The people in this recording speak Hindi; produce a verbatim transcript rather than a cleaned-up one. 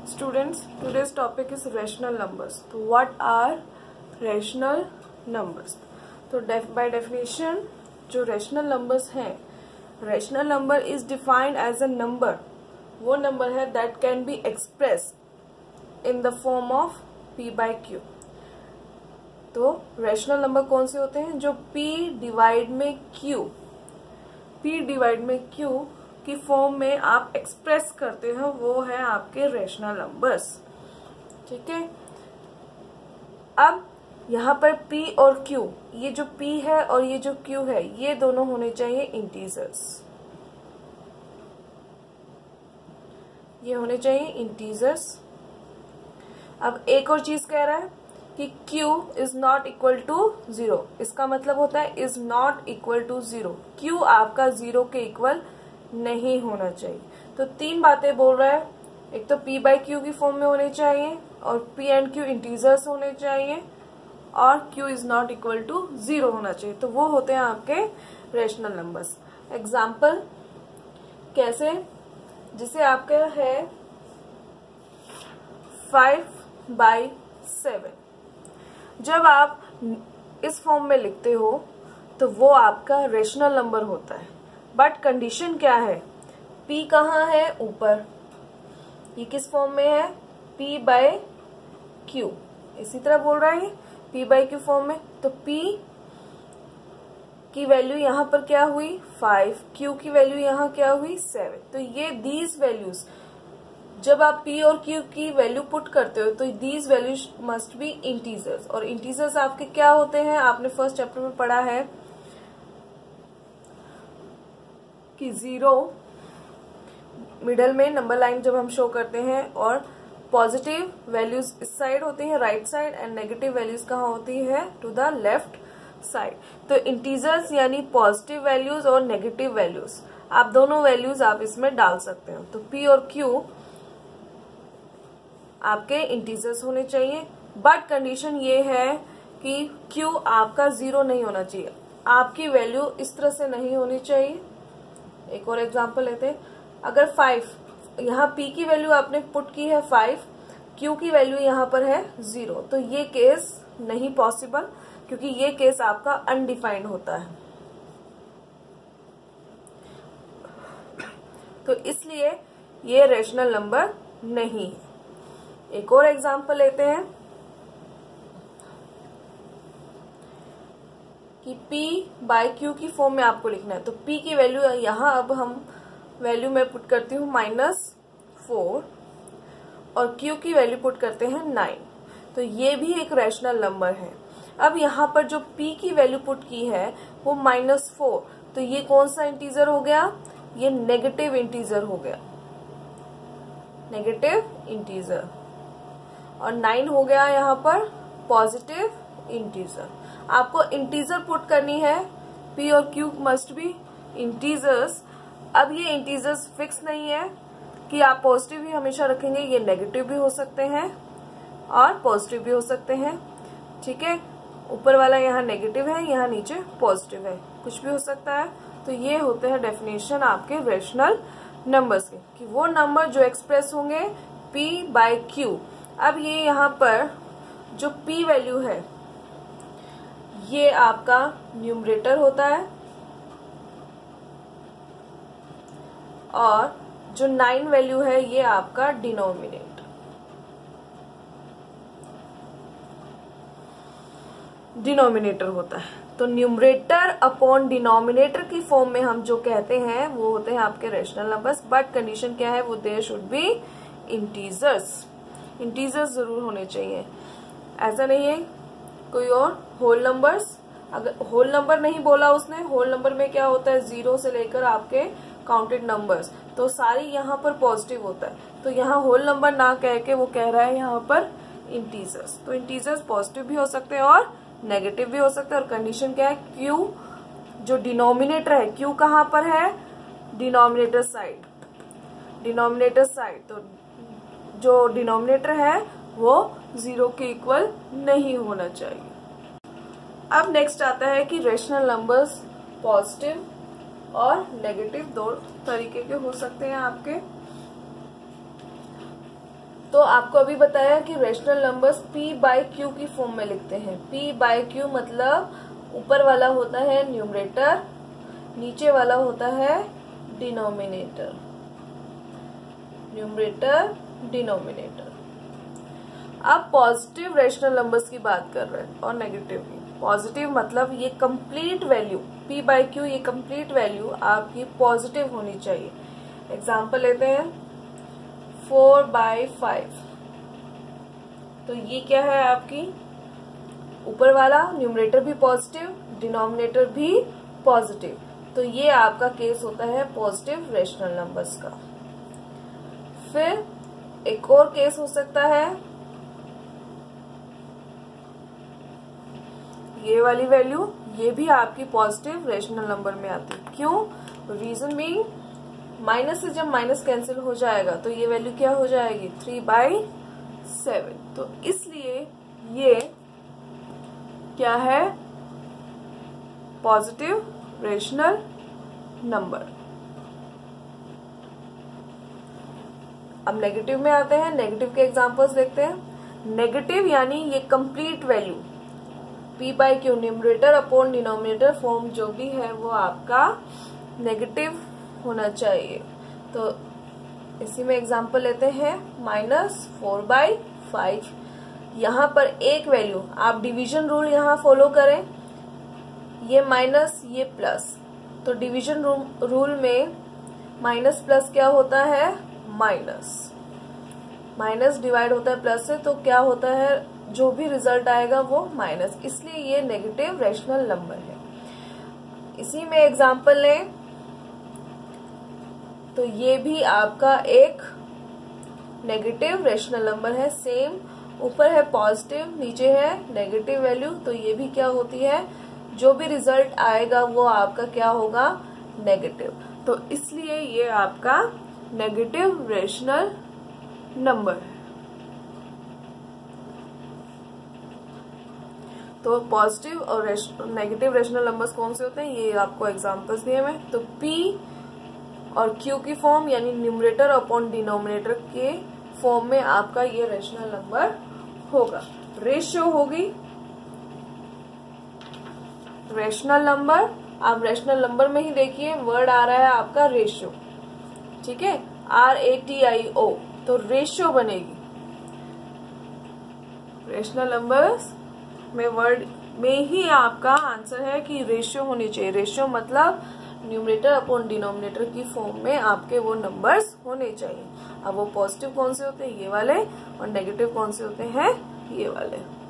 Students, today's topic is rational numbers. So what are rational numbers? तो by definition जो rational numbers हैं, rational number is defined as a number. वो number है that can be expressed in the form of p by q. तो rational number कौन से होते हैं? जो p डिवाइड में q, p डिवाइड में q की फॉर्म में आप एक्सप्रेस करते हो, वो है आपके रेशनल नंबर्स. ठीक है. अब यहाँ पर p और q, ये जो p है और ये जो q है, ये दोनों होने चाहिए इंटीजर्स. ये होने चाहिए इंटीजर्स. अब एक और चीज कह रहा है कि q is not equal to zero. इसका मतलब होता है is not equal to zero. q आपका जीरो के इक्वल नहीं होना चाहिए. तो तीन बातें बोल रहा है. एक तो p बाई क्यू की फॉर्म में होने चाहिए, और p एंड q इंटीजर्स होने चाहिए, और q is not equal to zero होना चाहिए. तो वो होते हैं आपके रेशनल नंबर्स. एग्जाम्पल कैसे? जिसे आपका है फाइव बाई सेवन. जब आप इस फॉर्म में लिखते हो तो वो आपका रेशनल नंबर होता है. बट कंडीशन क्या है? p कहाँ है? ऊपर. ये किस फॉर्म में है? p by q. इसी तरह बोल रहा है p बाय q फॉर्म में. तो p की वैल्यू यहाँ पर क्या हुई? फाइव. q की वैल्यू यहाँ क्या हुई? सेवन. तो ये दीज वैल्यूज, जब आप p और q की वैल्यू पुट करते हो तो these values must be integers. और इंटीजर्स आपके क्या होते हैं? आपने फर्स्ट चैप्टर में पढ़ा है कि जीरो मिडल में नंबर लाइन जब हम शो करते हैं, और पॉजिटिव वैल्यूज इस साइड होती हैं, right side, and negative values कहाँ होती है? To the left side. तो इंटीजर्स यानी पॉजिटिव वैल्यूज और नेगेटिव वैल्यूज, आप दोनों वैल्यूज आप इसमें डाल सकते हो. तो p और q आपके इंटीजर्स होने चाहिए. बट कंडीशन ये है कि q आपका जीरो नहीं होना चाहिए. आपकी वैल्यू इस तरह से नहीं होनी चाहिए. एक और एग्जांपल लेते हैं. अगर फाइव, यहाँ p की वैल्यू आपने पुट की है फाइव, q की वैल्यू यहाँ पर है जीरो, तो ये केस नहीं पॉसिबल, क्योंकि ये केस आपका अनडिफाइंड होता है. तो इसलिए ये रेशनल नंबर नहीं है. एक और एग्जांपल लेते हैं कि p बाय q की फॉर्म में आपको लिखना है. तो p की वैल्यू यहाँ अब हम वैल्यू में पुट करती हूँ माइनस फोर, और q की वैल्यू पुट करते हैं नाइन. तो ये भी एक रेशनल नंबर है. अब यहाँ पर जो p की वैल्यू पुट की है वो माइनस फोर, तो ये कौन सा इंटीजर हो गया? ये नेगेटिव इंटीजर हो गया. Negative integer. और नाइन हो गया यहाँ पर पॉजिटिव इंटीजर. आपको इंटीजर पुट करनी है. p और q मस्ट बी इंटीजर्स. अब ये इंटीजर्स फिक्स नहीं है कि आप पॉजिटिव ही हमेशा रखेंगे. ये नेगेटिव भी हो सकते हैं और पॉजिटिव भी हो सकते हैं. ठीक है. ऊपर वाला यहाँ नेगेटिव है, यहाँ नीचे पॉजिटिव है, कुछ भी हो सकता है. तो ये होते हैं डेफिनेशन आपके रेशनल नंबर्स के, कि वो नंबर जो एक्सप्रेस होंगे p बाय q. अब ये यहाँ पर जो p वैल्यू है ये आपका न्यूमरेटर होता है, और जो नाइन वैल्यू है ये आपका डिनोमिनेटर डिनोमिनेटर होता है. तो न्यूमरेटर अपॉन डिनोमिनेटर की फॉर्म में हम जो कहते हैं वो होते हैं आपके रेशनल नंबर्स. बट कंडीशन क्या है? वो there should be integers. Integers जरूर होने चाहिए. ऐसा नहीं है कोई और होल नंबर्स. अगर होल नंबर नहीं बोला उसने, होल नंबर में क्या होता है? जीरो से लेकर आपके काउंटेड नंबर्स, तो सारी यहाँ पर पॉजिटिव होता है. तो यहाँ होल नंबर ना कह के वो कह रहा है यहाँ पर इंटीजर्स. तो इंटीजर्स पॉजिटिव भी हो सकते हैं और नेगेटिव भी हो सकते हैं. और कंडीशन क्या है? q जो डिनोमिनेटर है, q कहाँ पर है? Denominator side. Denominator side. तो जो डिनोमिनेटर है वो जीरो के इक्वल नहीं होना चाहिए. अब नेक्स्ट आता है कि रेशनल नंबर्स पॉजिटिव और नेगेटिव दो तरीके के हो सकते हैं आपके. तो आपको अभी बताया कि rational numbers p by q की फॉर्म में लिखते हैं। p बाय q मतलब ऊपर वाला होता है न्यूमरेटर, नीचे वाला होता है डिनोमिनेटर। Numerator denominator. अब पॉजिटिव रेशनल नंबर्स की बात कर रहे हैं और नेगेटिव की। पॉजिटिव मतलब ये complete value p by q, ये कंप्लीट वैल्यू आपकी पॉजिटिव होनी चाहिए। एग्जाम्पल लेते हैं फोर बाय फाइव। तो ये क्या है आपकी, ऊपर वाला न्यूमरेटर भी पॉजिटिव, डिनोमिनेटर भी पॉजिटिव, तो ये आपका केस होता है पॉजिटिव रेशनल नंबर्स का। फिर एक और केस हो सकता है, ये वाली वैल्यू, ये भी आपकी पॉजिटिव रेशनल नंबर में आती है। क्यों? रीजन बीइंग माइनस से जब माइनस कैंसिल हो जाएगा तो ये वैल्यू क्या हो जाएगी, थ्री बाई सेवन। तो इसलिए ये क्या है, पॉजिटिव रेशनल नंबर। अब नेगेटिव में आते हैं, नेगेटिव के एग्जांपल्स देखते हैं। नेगेटिव यानी ये complete value p by q, numerator upon denominator form जो भी है वो आपका नेगेटिव होना चाहिए। तो इसी में एग्जांपल लेते हैं, माइनस फोर बाई फाइव। यहाँ पर एक वैल्यू, आप डिवीजन रूल यहाँ फॉलो करें, ये माइनस ये प्लस, तो डिवीजन रूल में माइनस प्लस क्या होता है, माइनस। माइनस डिवाइड होता है प्लस से, तो क्या होता है, जो भी रिजल्ट आएगा वो माइनस, इसलिए ये नेगेटिव रेशनल नंबर है। इसी में एग्जांपल लें तो ये भी आपका एक नेगेटिव रेशनल नंबर है। सेम, ऊपर है पॉजिटिव, नीचे है नेगेटिव वैल्यू, तो ये भी क्या होती है, जो भी रिजल्ट आएगा वो आपका क्या होगा, नेगेटिव। तो इसलिए ये आपका नेगेटिव रेशनल नंबर है। तो पॉजिटिव और नेगेटिव रेशनल नंबर्स कौन से होते हैं, ये आपको एग्जांपल्स दिए हुए। तो p और q की फॉर्म यानी न्यूमरेटर अपॉन डिनोमिनेटर के फॉर्म में आपका ये रेशनल नंबर होगा। रेशियो होगी रेशनल नंबर। आप रेशनल नंबर में ही देखिए वर्ड आ रहा है आपका रेशियो, ठीक है, आर ए टी आई ओ, तो रेशियो बनेगी। रेशनल नंबर्स में वर्ड में ही आपका आंसर है कि रेशियो होनी चाहिए। रेशियो मतलब न्यूमरेटर अपॉन डिनोमिनेटर की फॉर्म में आपके वो नंबर्स होने चाहिए। अब वो पॉजिटिव कौन से होते हैं, ये वाले, और नेगेटिव कौन से होते हैं, ये वाले।